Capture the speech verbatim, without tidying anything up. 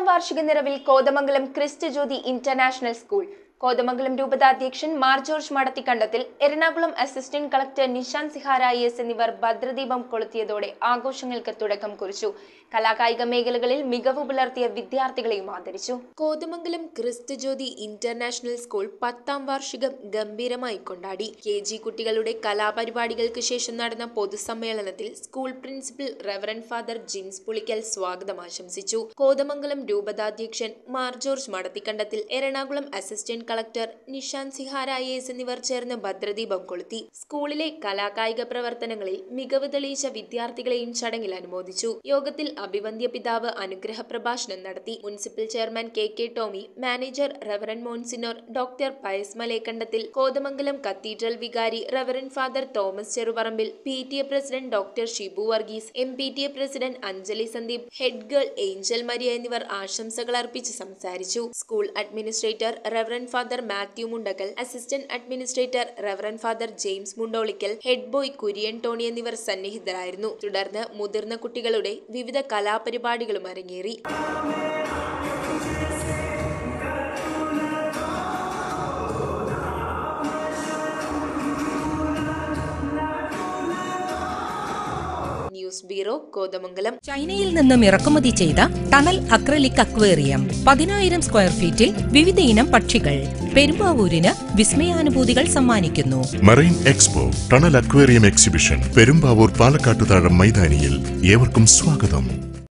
പത്താം വാർഷിക നിറവിൽ Kothamangalam Christ Jyothi international school. Kothamangalam രൂപതാധ്യക്ഷൻ Mar George Madathikandathil, Ernakulam assistant collector Nishant Sihara I S എന്നിവർ ഭദ്രദീപം കൊളുത്തിയതോടെ ആഘോഷങ്ങൾക്ക് തുടക്കം കുറിച്ചു. കലാകായിക മേഖലകളിൽ മികവ് പുലർത്തിയ വിദ്യാർത്ഥികളെയും ആദരിച്ചു. Kothamangalam Christ Jyothi international school പത്താം വാർഷികം ഗംഭീരമായി കൊണ്ടാടി. കെ ജി കുട്ടികളുടെ കലാപരിപാടികൾക്ക് ശേഷം നടന്ന പൊതുസമ്മേളനത്തിൽ school principal reverend father Jims Pulickal സ്വാഗതം ആശംസിച്ചു. കോതമംഗലം രൂപതാധ്യക്ഷൻ Mar George Madathikandathil, Ernakulam assistant collector Nishant Sihara I S എന്നിവർ ചേർന്ന് ഭദ്രദീപം കൊളുത്തി. സ്കൂളിലെ കലാകായിക പ്രവർത്തനങ്ങളിൽ മികവ് തെളിയിച്ച വിദ്യാർത്ഥികളെയും ചടങ്ങിൽ അനുമോദിച്ചു. യോഗത്തിൽ അഭിവന്ദ്യ പിതാവ് അനുഗ്രഹ പ്രഭാഷണം നടത്തി. Municipal chairman K K Tommy, manager reverend monsignor doctor Pius Malekandathil, Kothamangalam cathedral വികാരി reverend father Thomas Cheruparambil, P T A president doctor Shibu Varghese, M P T A president Anjali Sandeep, head girl Angel Maria എന്നിവർ ആശംസകൾ അർപ്പിച്ച് സംസാരിച്ചു. School administrator reverend father Mathew Mundackal, assistant administrator reverend father James Mundolickal, head boy Kurian Tony എന്നിവർ സന്നിഹിതരായിരുന്നു. തുടർന്ന് മുതിർന്ന കുട്ടികളുടെ വിവിധ കലാപരിപാടികളും അരങ്ങേറി. News bureau, Kothamangalam. ചൈനയിൽ നിന്നും ഇറക്കുമതി ചെയ്ത ടണൽ അക്രലിക് അക്വേറിയം പതിനായിരം സ്ക്വയർ ഫീറ്റിൽ വിവിധ ഇനം പക്ഷികൾ പെരുമ്പാവൂരിന് വിസ്മയാനുഭൂതികൾ സമ്മാനിക്കുന്നു. Marine expo tunnel aquarium exhibition Perumbavoor Palakkattuthazham മൈതാനിയിൽ ഏവർക്കും സ്വാഗതം.